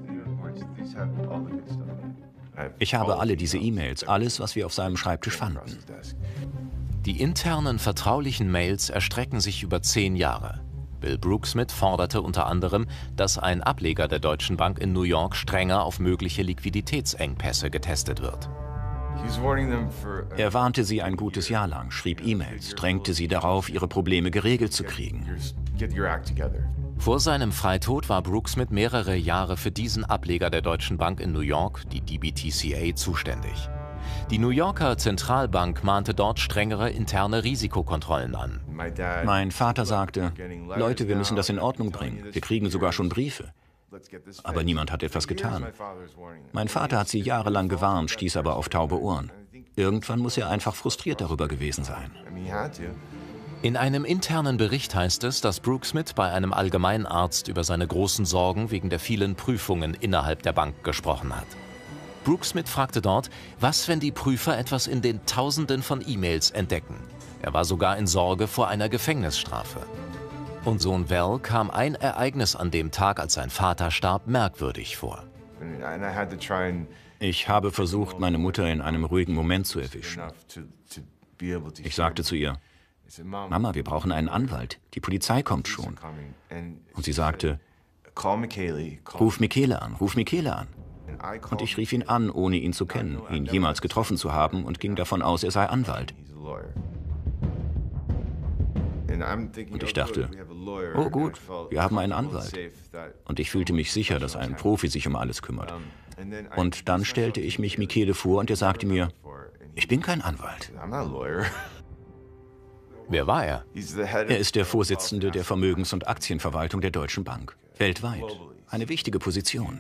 Ich habe alle diese E-Mails, alles, was wir auf seinem Schreibtisch fanden. Die internen vertraulichen Mails erstrecken sich über 10 Jahre. Bill Brooksmith forderte unter anderem, dass ein Ableger der Deutschen Bank in New York strenger auf mögliche Liquiditätsengpässe getestet wird. Er warnte sie ein gutes Jahr lang, schrieb E-Mails, drängte sie darauf, ihre Probleme geregelt zu kriegen. Vor seinem Freitod war Brooksmith mehrere Jahre für diesen Ableger der Deutschen Bank in New York, die DBTCA, zuständig. Die New Yorker Zentralbank mahnte dort strengere interne Risikokontrollen an. Mein Vater sagte, Leute, wir müssen das in Ordnung bringen. Wir kriegen sogar schon Briefe. Aber niemand hat etwas getan. Mein Vater hat sie jahrelang gewarnt, stieß aber auf taube Ohren. Irgendwann muss er einfach frustriert darüber gewesen sein. In einem internen Bericht heißt es, dass Brooksmith bei einem Allgemeinarzt über seine großen Sorgen wegen der vielen Prüfungen innerhalb der Bank gesprochen hat. Brooksmith fragte dort, was, wenn die Prüfer etwas in den Tausenden von E-Mails entdecken. Er war sogar in Sorge vor einer Gefängnisstrafe. Und Sohn Val kam ein Ereignis an dem Tag, als sein Vater starb, merkwürdig vor. Ich habe versucht, meine Mutter in einem ruhigen Moment zu erwischen. Ich sagte zu ihr, Mama, wir brauchen einen Anwalt. Die Polizei kommt schon. Und sie sagte, ruf Michele an, ruf Michele an. Und ich rief ihn an, ohne ihn zu kennen, ihn jemals getroffen zu haben und ging davon aus, er sei Anwalt. Und ich dachte, oh gut, wir haben einen Anwalt. Und ich fühlte mich sicher, dass ein Profi sich um alles kümmert. Und dann stellte ich mich Michele vor und er sagte mir, ich bin kein Anwalt. Wer war er? Er ist der Vorsitzende der Vermögens- und Aktienverwaltung der Deutschen Bank. Weltweit. Eine wichtige Position.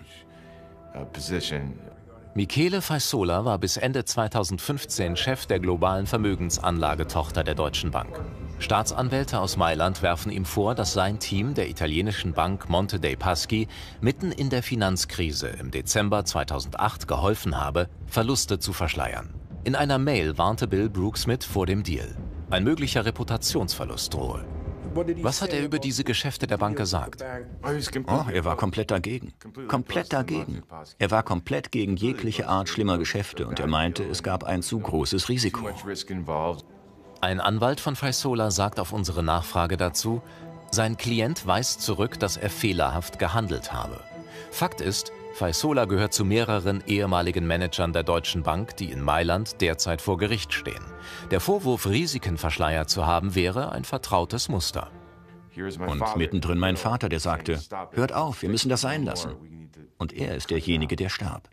Michele Faisola war bis Ende 2015 Chef der globalen Vermögensanlagetochter der Deutschen Bank. Staatsanwälte aus Mailand werfen ihm vor, dass sein Team der italienischen Bank Monte dei Paschi mitten in der Finanzkrise im Dezember 2008 geholfen habe, Verluste zu verschleiern. In einer Mail warnte Bill Brooksmith vor dem Deal. Ein möglicher Reputationsverlust drohe. Was hat er über diese Geschäfte der Bank gesagt? Oh, er war komplett dagegen. Komplett dagegen. Er war komplett gegen jegliche Art schlimmer Geschäfte und er meinte, es gab ein zu großes Risiko. Ein Anwalt von Faisola sagt auf unsere Nachfrage dazu, sein Klient weist zurück, dass er fehlerhaft gehandelt habe. Fakt ist, Faisola gehört zu mehreren ehemaligen Managern der Deutschen Bank, die in Mailand derzeit vor Gericht stehen. Der Vorwurf, Risiken verschleiert zu haben, wäre ein vertrautes Muster. Und mittendrin mein Vater, der sagte, hört auf, wir müssen das sein lassen. Und er ist derjenige, der starb.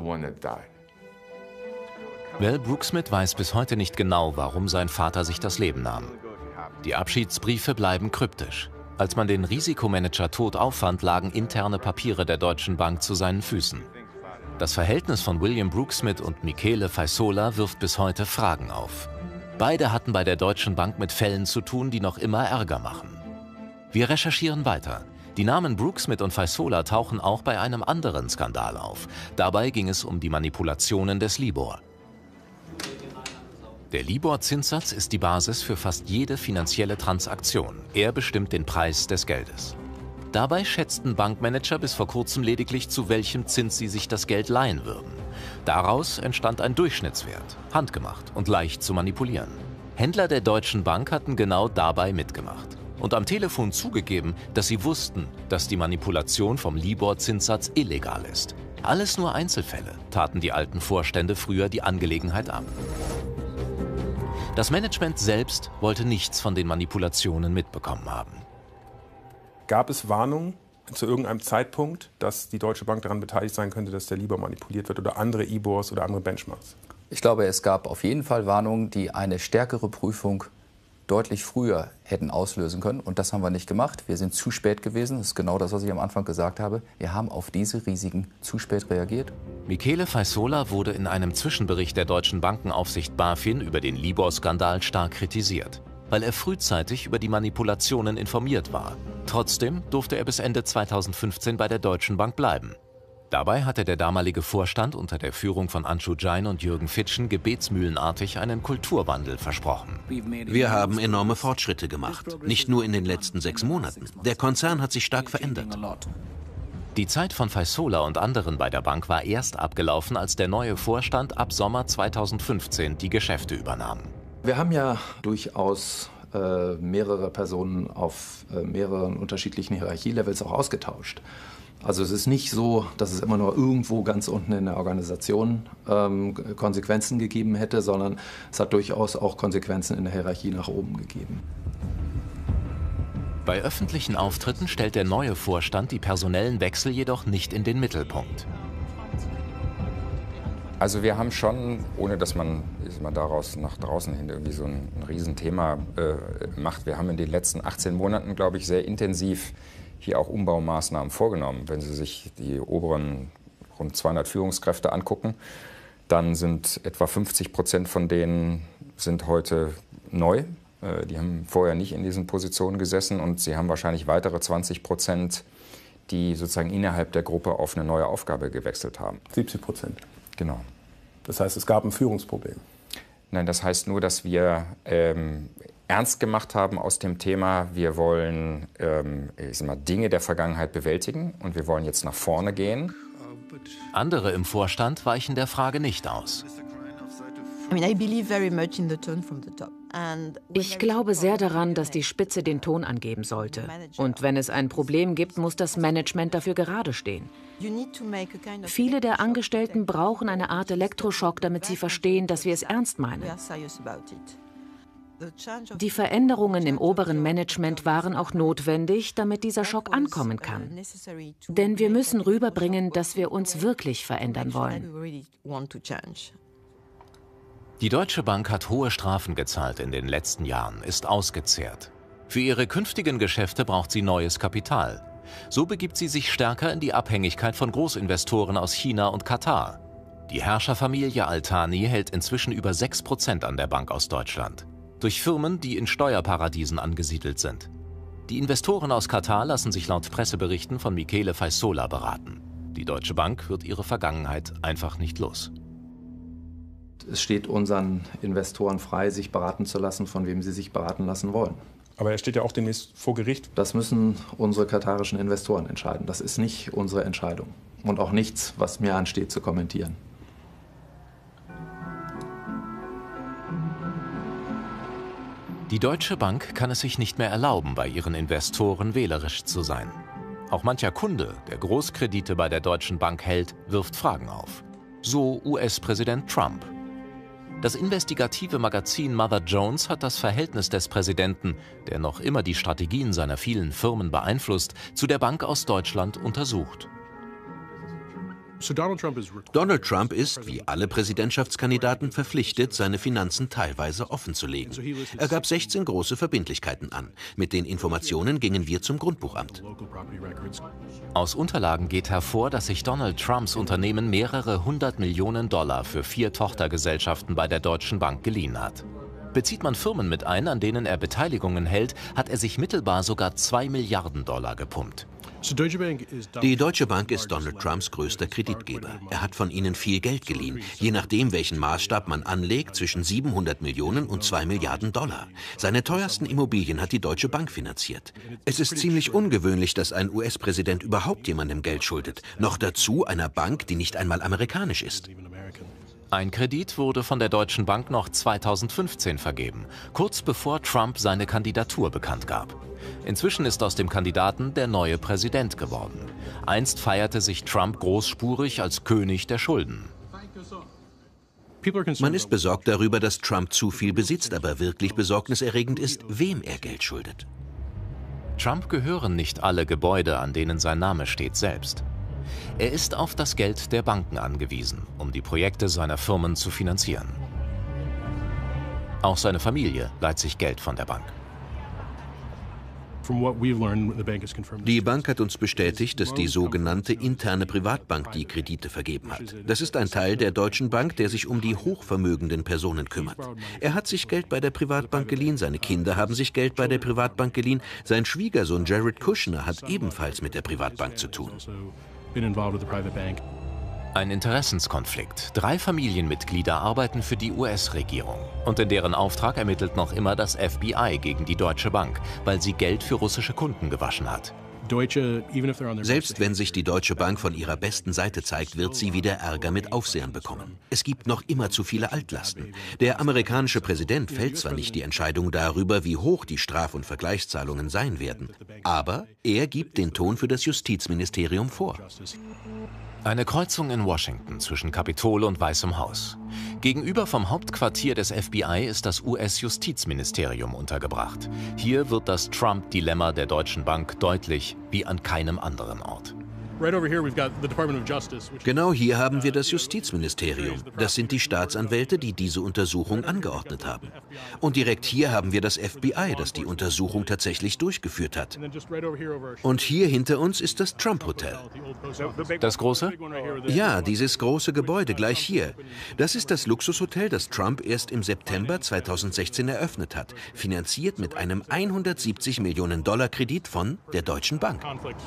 Val Brooksmith weiß bis heute nicht genau, warum sein Vater sich das Leben nahm. Die Abschiedsbriefe bleiben kryptisch. Als man den Risikomanager tot auffand, lagen interne Papiere der Deutschen Bank zu seinen Füßen. Das Verhältnis von William Brooksmith und Michele Faisola wirft bis heute Fragen auf. Beide hatten bei der Deutschen Bank mit Fällen zu tun, die noch immer Ärger machen. Wir recherchieren weiter. Die Namen Brooks-Smith und Faisola tauchen auch bei einem anderen Skandal auf. Dabei ging es um die Manipulationen des Libor. Der Libor-Zinssatz ist die Basis für fast jede finanzielle Transaktion. Er bestimmt den Preis des Geldes. Dabei schätzten Bankmanager bis vor kurzem lediglich, zu welchem Zins sie sich das Geld leihen würden. Daraus entstand ein Durchschnittswert, handgemacht und leicht zu manipulieren. Händler der Deutschen Bank hatten genau dabei mitgemacht und am Telefon zugegeben, dass sie wussten, dass die Manipulation vom Libor-Zinssatz illegal ist. Alles nur Einzelfälle, taten die alten Vorstände früher die Angelegenheit ab. Das Management selbst wollte nichts von den Manipulationen mitbekommen haben. Gab es Warnungen zu irgendeinem Zeitpunkt, dass die Deutsche Bank daran beteiligt sein könnte, dass der Libor manipuliert wird oder andere IBORs oder andere Benchmarks? Ich glaube, es gab auf jeden Fall Warnungen, die eine stärkere Prüfung deutlich früher hätten auslösen können. Und das haben wir nicht gemacht. Wir sind zu spät gewesen. Das ist genau das, was ich am Anfang gesagt habe. Wir haben auf diese Risiken zu spät reagiert. Michele Faisola wurde in einem Zwischenbericht der Deutschen Bankenaufsicht BaFin über den Libor-Skandal stark kritisiert, weil er frühzeitig über die Manipulationen informiert war. Trotzdem durfte er bis Ende 2015 bei der Deutschen Bank bleiben. Dabei hatte der damalige Vorstand unter der Führung von Anshu Jain und Jürgen Fitschen gebetsmühlenartig einen Kulturwandel versprochen. Wir haben enorme Fortschritte gemacht, nicht nur in den letzten 6 Monaten. Der Konzern hat sich stark verändert. Die Zeit von Faisola und anderen bei der Bank war erst abgelaufen, als der neue Vorstand ab Sommer 2015 die Geschäfte übernahm. Wir haben ja durchaus mehrere Personen auf mehreren unterschiedlichen Hierarchielevels auch ausgetauscht. Also es ist nicht so, dass es immer nur irgendwo ganz unten in der Organisation Konsequenzen gegeben hätte, sondern es hat durchaus auch Konsequenzen in der Hierarchie nach oben gegeben. Bei öffentlichen Auftritten stellt der neue Vorstand die personellen Wechsel jedoch nicht in den Mittelpunkt. Also wir haben schon, ohne dass man daraus nach draußen hin irgendwie so ein Riesenthema macht, wir haben in den letzten 18 Monaten, glaube ich, sehr intensiv hier auch Umbaumaßnahmen vorgenommen. Wenn Sie sich die oberen rund 200 Führungskräfte angucken, dann sind etwa 50% von denen sind heute neu. Die haben vorher nicht in diesen Positionen gesessen und Sie haben wahrscheinlich weitere 20%, die sozusagen innerhalb der Gruppe auf eine neue Aufgabe gewechselt haben. 70%? Genau. Das heißt, es gab ein Führungsproblem? Nein, das heißt nur, dass wir ernst gemacht haben aus dem Thema, wir wollen Dinge der Vergangenheit bewältigen und wir wollen jetzt nach vorne gehen. Andere im Vorstand weichen der Frage nicht aus. Ich glaube sehr daran, dass die Spitze den Ton angeben sollte. Und wenn es ein Problem gibt, muss das Management dafür gerade stehen. Viele der Angestellten brauchen eine Art Elektroschock, damit sie verstehen, dass wir es ernst meinen. Die Veränderungen im oberen Management waren auch notwendig, damit dieser Schock ankommen kann. Denn wir müssen rüberbringen, dass wir uns wirklich verändern wollen. Die Deutsche Bank hat hohe Strafen gezahlt in den letzten Jahren, ist ausgezehrt. Für ihre künftigen Geschäfte braucht sie neues Kapital. So begibt sie sich stärker in die Abhängigkeit von Großinvestoren aus China und Katar. Die Herrscherfamilie Al-Thani hält inzwischen über 6% an der Bank aus Deutschland. Durch Firmen, die in Steuerparadiesen angesiedelt sind. Die Investoren aus Katar lassen sich laut Presseberichten von Michele Faisola beraten. Die Deutsche Bank wird ihre Vergangenheit einfach nicht los. Es steht unseren Investoren frei, sich beraten zu lassen, von wem sie sich beraten lassen wollen. Aber er steht ja auch demnächst vor Gericht. Das müssen unsere katarischen Investoren entscheiden. Das ist nicht unsere Entscheidung. Und auch nichts, was mir ansteht, zu kommentieren. Die Deutsche Bank kann es sich nicht mehr erlauben, bei ihren Investoren wählerisch zu sein. Auch mancher Kunde, der Großkredite bei der Deutschen Bank hält, wirft Fragen auf. So US-Präsident Trump. Das investigative Magazin Mother Jones hat das Verhältnis des Präsidenten, der noch immer die Strategien seiner vielen Firmen beeinflusst, zu der Bank aus Deutschland untersucht. Donald Trump ist, wie alle Präsidentschaftskandidaten, verpflichtet, seine Finanzen teilweise offenzulegen. Er gab 16 große Verbindlichkeiten an. Mit den Informationen gingen wir zum Grundbuchamt. Aus Unterlagen geht hervor, dass sich Donald Trumps Unternehmen mehrere $100 Millionen für 4 Tochtergesellschaften bei der Deutschen Bank geliehen hat. Bezieht man Firmen mit ein, an denen er Beteiligungen hält, hat er sich mittelbar sogar 2 Milliarden Dollar gepumpt. Die Deutsche Bank ist Donald Trumps größter Kreditgeber. Er hat von ihnen viel Geld geliehen, je nachdem, welchen Maßstab man anlegt, zwischen 700 Millionen und 2 Milliarden Dollar. Seine teuersten Immobilien hat die Deutsche Bank finanziert. Es ist ziemlich ungewöhnlich, dass ein US-Präsident überhaupt jemandem Geld schuldet. Noch dazu einer Bank, die nicht einmal amerikanisch ist. Ein Kredit wurde von der Deutschen Bank noch 2015 vergeben, kurz bevor Trump seine Kandidatur bekannt gab. Inzwischen ist aus dem Kandidaten der neue Präsident geworden. Einst feierte sich Trump großspurig als König der Schulden. Man ist besorgt darüber, dass Trump zu viel besitzt, aber wirklich besorgniserregend ist, wem er Geld schuldet. Trump gehören nicht alle Gebäude, an denen sein Name steht, selbst. Er ist auf das Geld der Banken angewiesen, um die Projekte seiner Firmen zu finanzieren. Auch seine Familie leiht sich Geld von der Bank. Die Bank hat uns bestätigt, dass die sogenannte interne Privatbank die Kredite vergeben hat. Das ist ein Teil der Deutschen Bank, der sich um die hochvermögenden Personen kümmert. Er hat sich Geld bei der Privatbank geliehen, seine Kinder haben sich Geld bei der Privatbank geliehen, sein Schwiegersohn Jared Kushner hat ebenfalls mit der Privatbank zu tun. Ein Interessenskonflikt. 3 Familienmitglieder arbeiten für die US-Regierung. Und in deren Auftrag ermittelt noch immer das FBI gegen die Deutsche Bank, weil sie Geld für russische Kunden gewaschen hat. Selbst wenn sich die Deutsche Bank von ihrer besten Seite zeigt, wird sie wieder Ärger mit Aufsehern bekommen. Es gibt noch immer zu viele Altlasten. Der amerikanische Präsident fällt zwar nicht die Entscheidung darüber, wie hoch die Straf- und Vergleichszahlungen sein werden, aber er gibt den Ton für das Justizministerium vor. Eine Kreuzung in Washington zwischen Kapitol und Weißem Haus. Gegenüber vom Hauptquartier des FBI ist das US-Justizministerium untergebracht. Hier wird das Trump-Dilemma der Deutschen Bank deutlich wie an keinem anderen Ort. Genau hier haben wir das Justizministerium. Das sind die Staatsanwälte, die diese Untersuchung angeordnet haben. Und direkt hier haben wir das FBI, das die Untersuchung tatsächlich durchgeführt hat. Und hier hinter uns ist das Trump-Hotel. Das große? Ja, dieses große Gebäude gleich hier. Das ist das Luxushotel, das Trump erst im September 2016 eröffnet hat, finanziert mit einem 170 Millionen Dollar Kredit von der Deutschen Bank.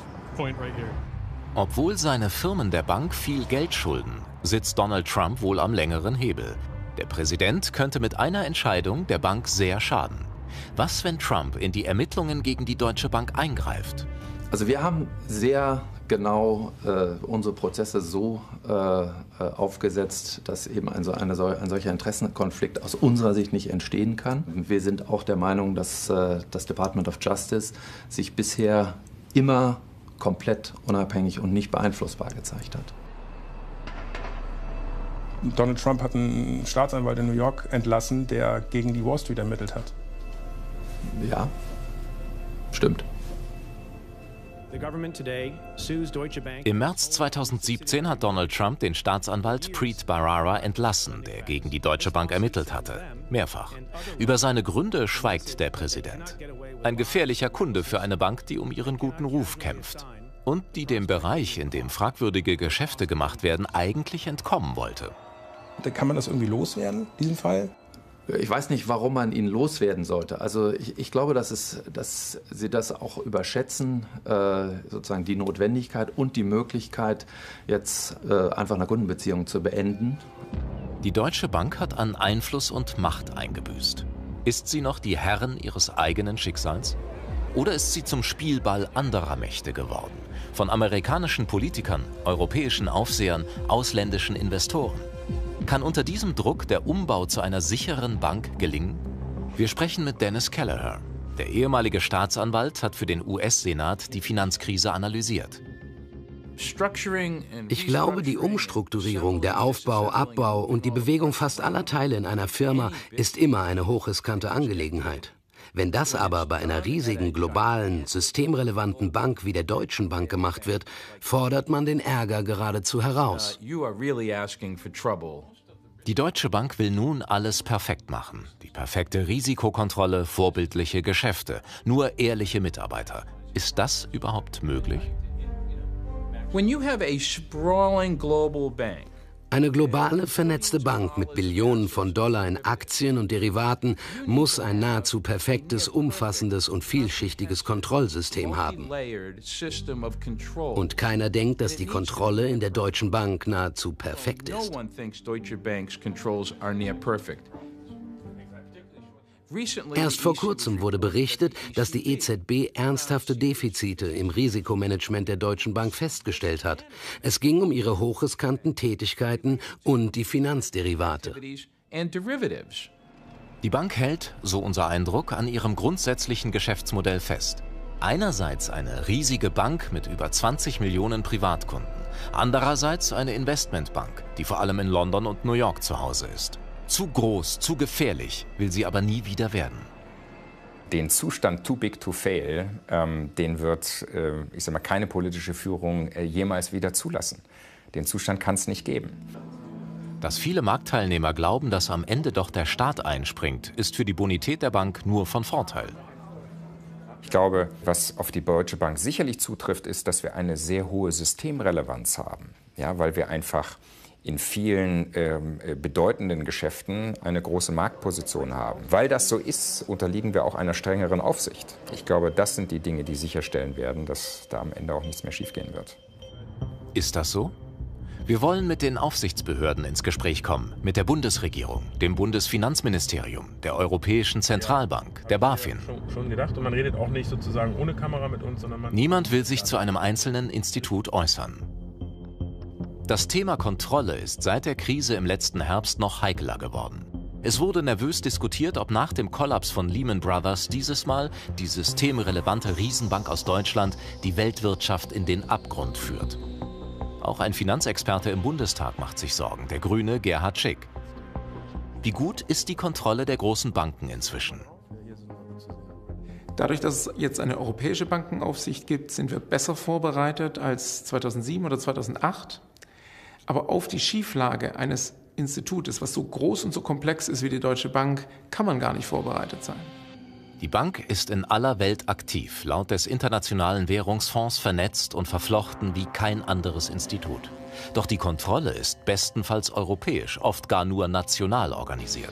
Obwohl seine Firmen der Bank viel Geld schulden, sitzt Donald Trump wohl am längeren Hebel. Der Präsident könnte mit einer Entscheidung der Bank sehr schaden. Was, wenn Trump in die Ermittlungen gegen die Deutsche Bank eingreift? Also wir haben sehr genau unsere Prozesse so aufgesetzt, dass eben ein solcher Interessenkonflikt aus unserer Sicht nicht entstehen kann. Wir sind auch der Meinung, dass das Department of Justice sich bisher immer komplett unabhängig und nicht beeinflussbar gezeigt hat. Donald Trump hat einen Staatsanwalt in New York entlassen, der gegen die Wall Street ermittelt hat. Ja, stimmt. Im März 2017 hat Donald Trump den Staatsanwalt Preet Bharara entlassen, der gegen die Deutsche Bank ermittelt hatte. Mehrfach. Über seine Gründe schweigt der Präsident. Ein gefährlicher Kunde für eine Bank, die um ihren guten Ruf kämpft. Und die dem Bereich, in dem fragwürdige Geschäfte gemacht werden, eigentlich entkommen wollte. Kann man das irgendwie loswerden, diesen Fall? Ich weiß nicht, warum man ihn loswerden sollte. Also ich glaube, dass Sie das auch überschätzen, sozusagen die Notwendigkeit und die Möglichkeit, jetzt einfach eine Kundenbeziehung zu beenden. Die Deutsche Bank hat an Einfluss und Macht eingebüßt. Ist sie noch die Herrin ihres eigenen Schicksals? Oder ist sie zum Spielball anderer Mächte geworden? Von amerikanischen Politikern, europäischen Aufsehern, ausländischen Investoren? Kann unter diesem Druck der Umbau zu einer sicheren Bank gelingen? Wir sprechen mit Dennis Kelleher. Der ehemalige Staatsanwalt hat für den US-Senat die Finanzkrise analysiert. Ich glaube, die Umstrukturierung, der Aufbau, Abbau und die Bewegung fast aller Teile in einer Firma ist immer eine hochriskante Angelegenheit. Wenn das aber bei einer riesigen, globalen, systemrelevanten Bank wie der Deutschen Bank gemacht wird, fordert man den Ärger geradezu heraus. Die Deutsche Bank will nun alles perfekt machen. Die perfekte Risikokontrolle, vorbildliche Geschäfte, nur ehrliche Mitarbeiter. Ist das überhaupt möglich? Eine globale, vernetzte Bank mit Billionen von Dollar in Aktien und Derivaten muss ein nahezu perfektes, umfassendes und vielschichtiges Kontrollsystem haben. Und keiner denkt, dass die Kontrolle in der Deutschen Bank nahezu perfekt ist. Erst vor kurzem wurde berichtet, dass die EZB ernsthafte Defizite im Risikomanagement der Deutschen Bank festgestellt hat. Es ging um ihre hochriskanten Tätigkeiten und die Finanzderivate. Die Bank hält, so unser Eindruck, an ihrem grundsätzlichen Geschäftsmodell fest. Einerseits eine riesige Bank mit über 20 Millionen Privatkunden, andererseits eine Investmentbank, die vor allem in London und New York zu Hause ist. Zu groß, zu gefährlich, will sie aber nie wieder werden. Den Zustand too big to fail, den wird, ich sag mal, keine politische Führung jemals wieder zulassen. Den Zustand kann es nicht geben. Dass viele Marktteilnehmer glauben, dass am Ende doch der Staat einspringt, ist für die Bonität der Bank nur von Vorteil. Ich glaube, was auf die Deutsche Bank sicherlich zutrifft, ist, dass wir eine sehr hohe Systemrelevanz haben. Ja, weil wir einfach in vielen bedeutenden Geschäften eine große Marktposition haben. Weil das so ist, unterliegen wir auch einer strengeren Aufsicht. Ich glaube, das sind die Dinge, die sicherstellen werden, dass da am Ende auch nichts mehr schiefgehen wird. Ist das so? Wir wollen mit den Aufsichtsbehörden ins Gespräch kommen, mit der Bundesregierung, dem Bundesfinanzministerium, der Europäischen Zentralbank, der BaFin. Schon gedacht, und man redet auch nicht sozusagen ohne Kamera mit uns, sondern man... Niemand will sich zu einem einzelnen Institut äußern. Das Thema Kontrolle ist seit der Krise im letzten Herbst noch heikler geworden. Es wurde nervös diskutiert, ob nach dem Kollaps von Lehman Brothers dieses Mal die systemrelevante Riesenbank aus Deutschland die Weltwirtschaft in den Abgrund führt. Auch ein Finanzexperte im Bundestag macht sich Sorgen, der Grüne Gerhard Schick. Wie gut ist die Kontrolle der großen Banken inzwischen? Dadurch, dass es jetzt eine europäische Bankenaufsicht gibt, sind wir besser vorbereitet als 2007 oder 2008. Aber auf die Schieflage eines Institutes, was so groß und so komplex ist wie die Deutsche Bank, kann man gar nicht vorbereitet sein. Die Bank ist in aller Welt aktiv, laut des Internationalen Währungsfonds vernetzt und verflochten wie kein anderes Institut. Doch die Kontrolle ist bestenfalls europäisch, oft gar nur national organisiert.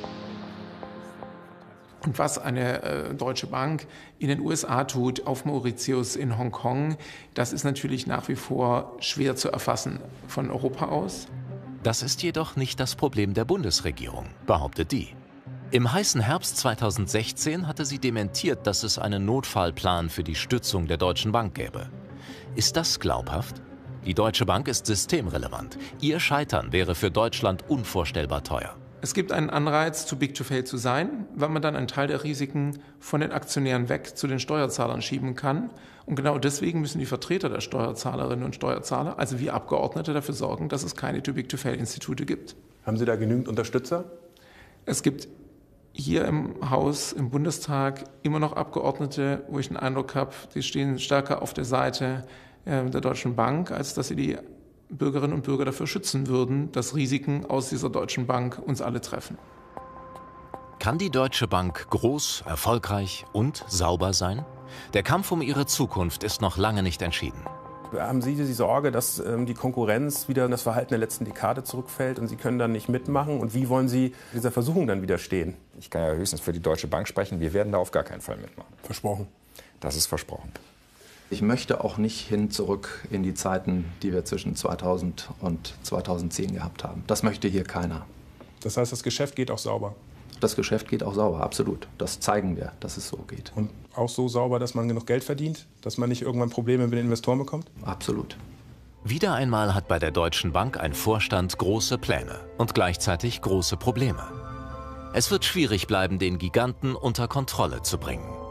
Und was eine Deutsche Bank in den USA tut, auf Mauritius, in Hongkong, das ist natürlich nach wie vor schwer zu erfassen von Europa aus. Das ist jedoch nicht das Problem der Bundesregierung, behauptet die. Im heißen Herbst 2016 hatte sie dementiert, dass es einen Notfallplan für die Stützung der Deutschen Bank gäbe. Ist das glaubhaft? Die Deutsche Bank ist systemrelevant. Ihr Scheitern wäre für Deutschland unvorstellbar teuer. Es gibt einen Anreiz, too big to fail zu sein, weil man dann einen Teil der Risiken von den Aktionären weg zu den Steuerzahlern schieben kann. Und genau deswegen müssen die Vertreter der Steuerzahlerinnen und Steuerzahler, also wir Abgeordnete, dafür sorgen, dass es keine too big to fail Institute gibt. Haben Sie da genügend Unterstützer? Es gibt hier im Haus, im Bundestag, immer noch Abgeordnete, wo ich den Eindruck habe, die stehen stärker auf der Seite der Deutschen Bank, als dass sie die Bürgerinnen und Bürger dafür schützen würden, dass Risiken aus dieser Deutschen Bank uns alle treffen. Kann die Deutsche Bank groß, erfolgreich und sauber sein? Der Kampf um ihre Zukunft ist noch lange nicht entschieden. Haben Sie die Sorge, dass die Konkurrenz wieder in das Verhalten der letzten Dekade zurückfällt und Sie können dann nicht mitmachen? Und wie wollen Sie dieser Versuchung dann widerstehen? Ich kann ja höchstens für die Deutsche Bank sprechen. Wir werden da auf gar keinen Fall mitmachen. Versprochen. Das ist versprochen. Ich möchte auch nicht hin zurück in die Zeiten, die wir zwischen 2000 und 2010 gehabt haben. Das möchte hier keiner. Das heißt, das Geschäft geht auch sauber? Das Geschäft geht auch sauber, absolut. Das zeigen wir, dass es so geht. Und auch so sauber, dass man genug Geld verdient? Dass man nicht irgendwann Probleme mit den Investoren bekommt? Absolut. Wieder einmal hat bei der Deutschen Bank ein Vorstand große Pläne und gleichzeitig große Probleme. Es wird schwierig bleiben, den Giganten unter Kontrolle zu bringen.